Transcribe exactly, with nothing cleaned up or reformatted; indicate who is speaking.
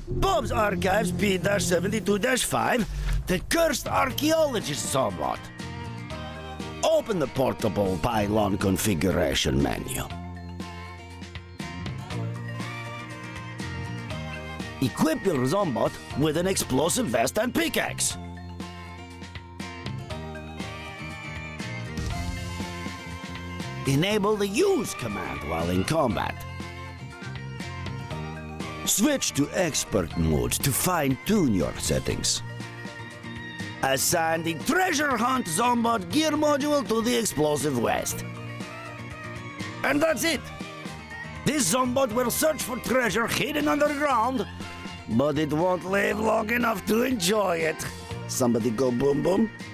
Speaker 1: Bob's Archives P seventy-two dash five, the Cursed Archeologist Zombot. Open the portable pylon configuration menu. Equip your Zombot with an explosive vest and pickaxe. Enable the Use command while in combat. Switch to Expert mode to fine-tune your settings. Assign the Treasure Hunt Zombot gear module to the explosive vest. And that's it! This Zombot will search for treasure hidden underground, but it won't live long enough to enjoy it. Somebody go boom boom.